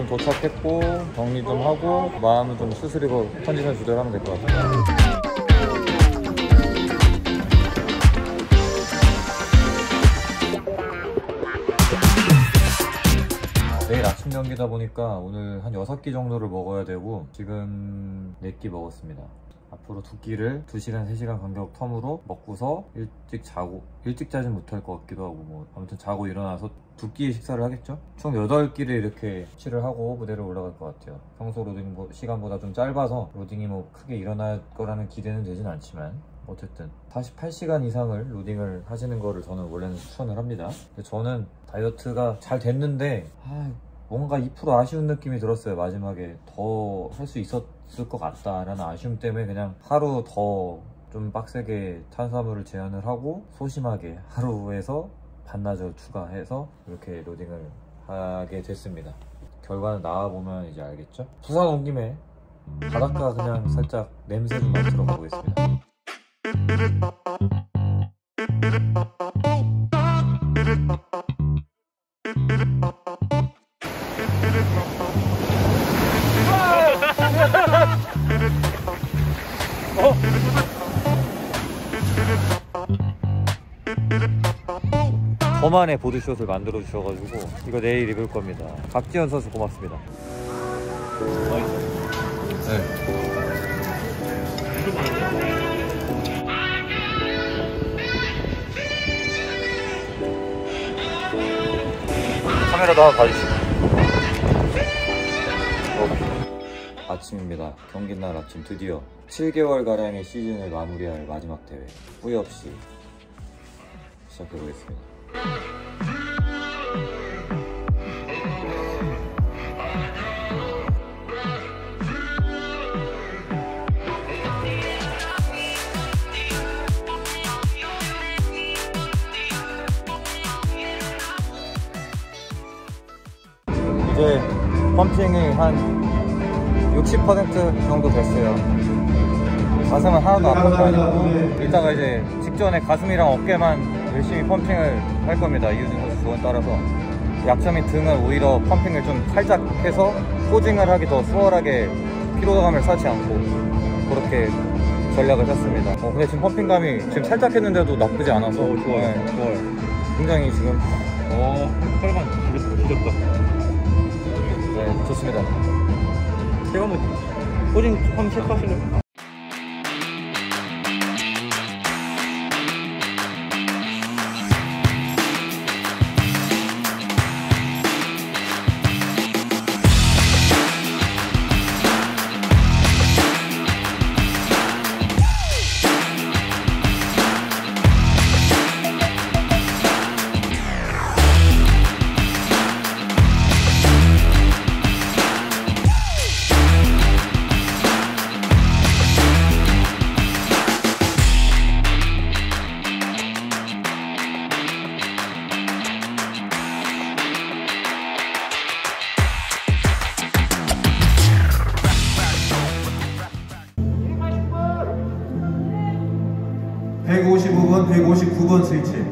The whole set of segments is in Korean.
지금 도착했고 정리 좀 하고 마음을 좀 수스리고 컨디션 조절하면 될 것 같아요. 내일 아침 경기다 보니까 오늘 한 6끼 정도를 먹어야 되고 지금 4끼 먹었습니다. 앞으로 2끼를 2시간, 3시간 간격 텀으로 먹고서 일찍 자진 못할 것 같기도 하고 뭐 아무튼 자고 일어나서 2끼의 식사를 하겠죠? 총 8끼를 이렇게 취를 하고 무대를 올라갈 것 같아요. 평소 로딩 시간보다 좀 짧아서 로딩이 뭐 크게 일어날 거라는 기대는 되진 않지만 어쨌든 48시간 이상을 로딩을 하시는 거를 저는 원래는 추천을 합니다. 근데 저는 다이어트가 잘 됐는데 뭔가 2% 아쉬운 느낌이 들었어요. 마지막에 더 할 수 있었을 것 같다라는 아쉬움 때문에 그냥 하루 더 좀 빡세게 탄수화물을 제한을 하고 소심하게 하루에서 반나절 추가해서 이렇게 로딩을 하게 됐습니다. 결과는 나와보면 이제 알겠죠? 부산 온 김에 바닷가 그냥 살짝 냄새 좀 맡으러 가보겠습니다. 저만의 보드숏을 만들어 주셔가지고 이거 내일 입을 겁니다. 박지현 선수 고맙습니다. 네. 카메라도 한번 봐주시고. 아침입니다. 경기날 아침 드디어 7개월가량의 시즌을 마무리할 마지막 대회 후회 없이 시작해보겠습니다. 이제 펌핑이 한 60% 정도 됐어요. 가슴은 하나도 아픈 게 아니고 이따가 이제 직전에 가슴이랑 어깨만 열심히 펌핑을 할 겁니다. 이유진 선수 조언 따라서 약점인 등은 오히려 펌핑을 좀 살짝 해서 포징을 하기 더 수월하게 피로감을 쌓지 않고 그렇게 전략을 짰습니다. 근데 지금 펌핑감이 지금 살짝 했는데도 나쁘지 않아서 좋아요. 네. 좋아요. 굉장히 지금 혈관 뒤졌다. 네, 좋습니다. 제가 뭐 포징 한번 체크하실래요? (155번) (159번) 스위치.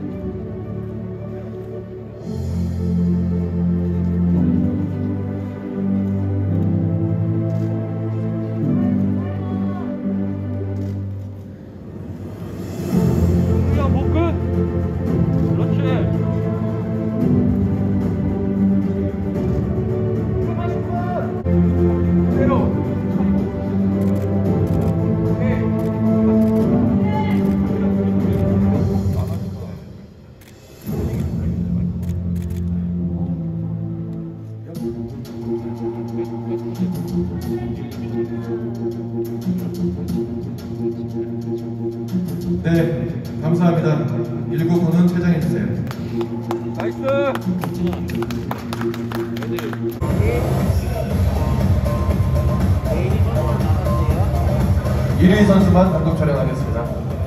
네, 감사합니다. 199는 퇴장해주세요. 나이스! 1위 선수만 단독 촬영하겠습니다.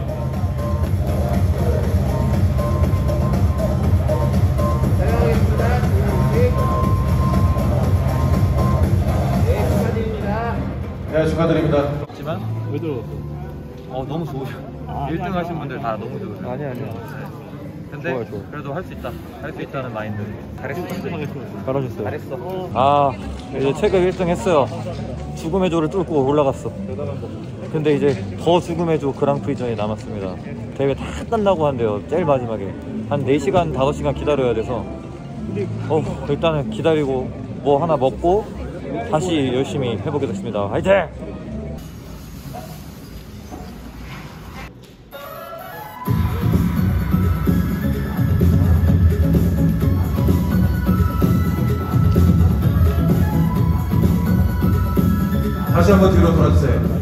네, 축하드립니다. 하지만 왜 들어갔어? 너무 좋으셔. 1등 하신 분들 다 너무 좋으세요. 아니야. 근데 좋아요, 좋아요. 그래도 할 수 있다. 할 수 있다는 마인드. 잘했어. 잘하셨어요. 잘했어. 아, 이제 체급 1등 했어요. 죽음의 조를 뚫고 올라갔어. 근데 이제 더 죽음의 조 그랑프리전이 남았습니다. 대회 다 끝난다고 한대요. 제일 마지막에 한 4시간 5시간 기다려야 돼서 일단은 기다리고 뭐 하나 먹고 다시 열심히 해보겠습니다. 화이팅! 다시 한번 뒤로 돌아주세요.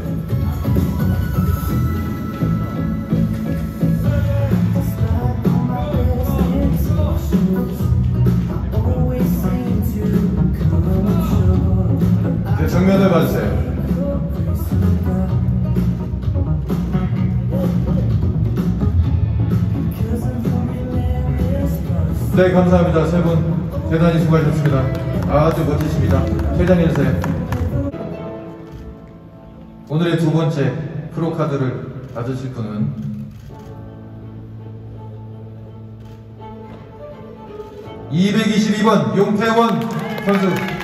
네, 정면을 봐주세요. 네, 감사합니다. 세 분 대단히 수고하셨습니다. 아주 멋지십니다. 퇴장해주세요. 오늘의 두 번째 프로카드를 받으실 분은 (222번) 용태원 선수.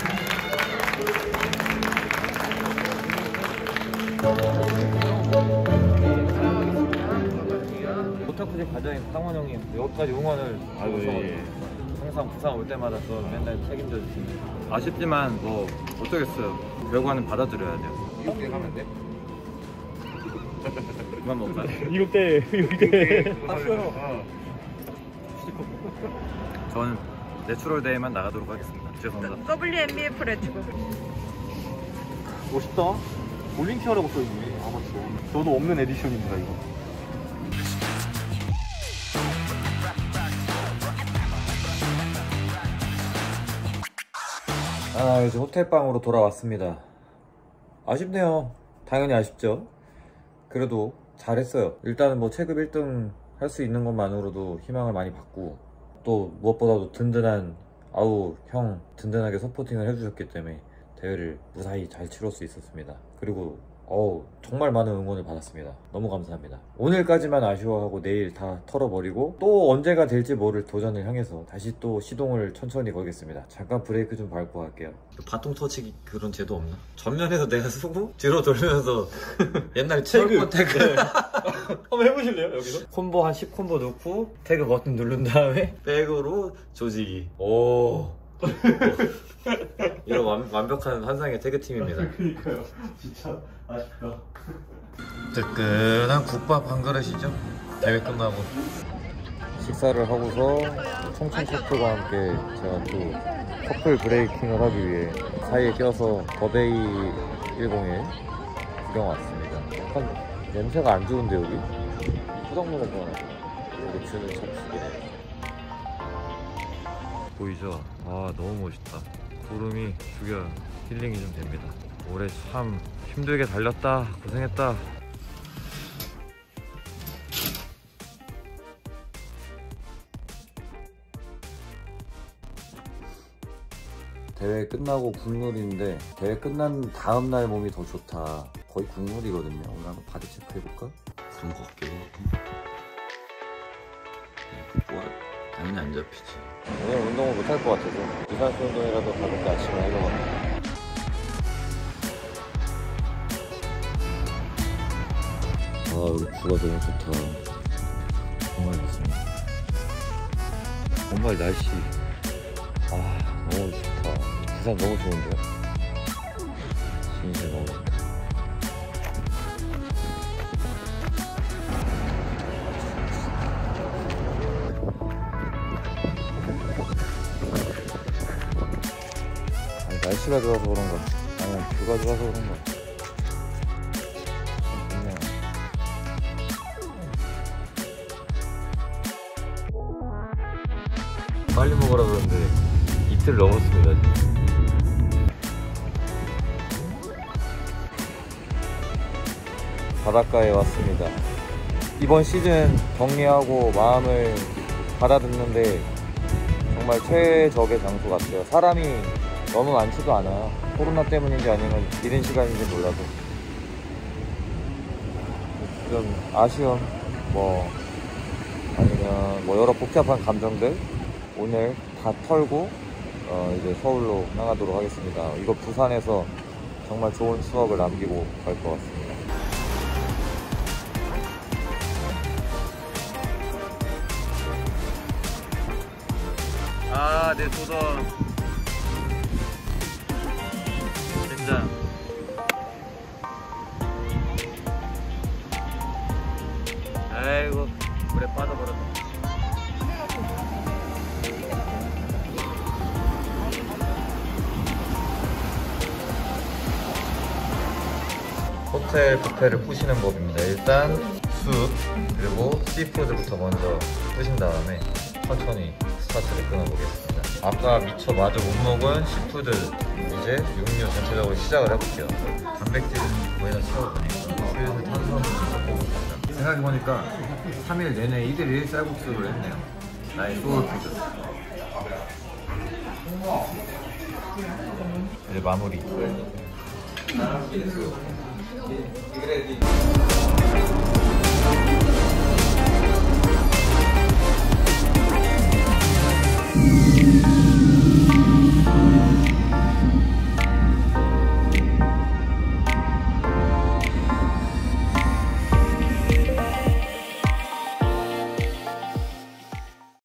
오타쿠제 과장인 상원 형이 여기까지 응원을 항상 부산 올 때마다 또 맨날 책임져 주시는. 아쉽지만 뭐 어쩌겠어요. 결과는 받아들여야 돼요. 6대 가면 돼? 그만 먹을까요? 6대 봤어요. 저는 내추럴 데이만 나가도록 하겠습니다. 죄송합니다. WNBF를 해주고. 멋있다. 올림피아라고 써있네. 아, 맞죠. 저도 없는 에디션입니다, 이거. 이제 호텔방으로 돌아왔습니다. 아쉽네요. 당연히 아쉽죠. 그래도 잘했어요. 일단은 뭐 체급 1등 할 수 있는 것만으로도 희망을 많이 받고, 또 무엇보다도 든든한 형 든든하게 서포팅을 해주셨기 때문에 대회를 무사히 잘 치룰 수 있었습니다. 그리고 정말 많은 응원을 받았습니다. 너무 감사합니다. 오늘까지만 아쉬워하고 내일 다 털어버리고 또 언제가 될지 모를 도전을 향해서 다시 또 시동을 천천히 걸겠습니다. 잠깐 브레이크 좀 밟고 갈게요. 바통 터치기 그런 제도 없나? 전면에서 내가 쓰고 뒤로 돌면서 옛날 태그 한번 해보실래요, 여기서? 콤보 한 10콤보 넣고 태그 버튼 누른 다음에 백으로 조지기. 오 이런 완벽한 환상의 태그팀입니다. 그러니까요. 진짜 아쉽다. 뜨끈한 국밥 한 그릇이죠. 대회 끝나고 식사를 하고서 청춘 커플과 함께 제가 또 커플 브레이킹을 하기 위해 사이에 껴서 더베이 101 구경 왔습니다. 약간 냄새가 안 좋은데 여기? 수돗물에서 여기 주는 참치기네. 보이죠? 아 너무 멋있다. 구름이 죽여 힐링이 좀 됩니다. 올해 참 힘들게 달렸다. 고생했다. 대회 끝나고 국룰인데 대회 끝난 다음날 몸이 더 좋다. 거의 국룰이거든요. 오늘 한번 바디 체크 해볼까? 그런 거 같기도 하고. 좋아요. 당연히 안 잡히지. 오늘 운동을 못할 것 같아서 유산소 운동이라도 가볍게 아침에 하려고 합니다. 여기 뷰가 너무 좋다. 정말 좋습니다. 정말 날씨 너무 좋다. 부산 너무 좋은데요? 진짜 너무 좋다. 날씨가 좋아서 그런가? 아니면 뷰가 좋아서 그런가? 좋네요. 빨리 먹으라 그러는데 이틀 넘었습니다. 바닷가에 왔습니다. 이번 시즌 정리하고 마음을 가다듬는데 정말 최적의 장소 같아요. 사람이 너무 많지도 않아요. 코로나 때문인지 아니면 이른 시간인지 몰라도 좀 아쉬움 아니면 아니면 뭐 여러 복잡한 감정들 오늘 다 털고 이제 서울로 향하도록 하겠습니다. 이거 부산에서 정말 좋은 추억을 남기고 갈 것 같습니다. 아, 내 도전. 진짜. 아이고, 물에 빠져버렸네. 호텔 뷔페를 부시는 법입니다. 일단 숲 그리고 씨푸드부터 먼저 부신 다음에 천천히 스타트를 끊어보겠습니다. 아까 미처 마저 못 먹은 씨푸드 이제 육류 전체적으로 시작을 해볼게요. 단백질은 거의 다 채워보니까 슬슬 탄수화물 좀 섞어보겠습니다. 생각해보니까 3일 내내 1일 1 쌀국수를 했네요. 나의 소울푸드. 이제 마무리.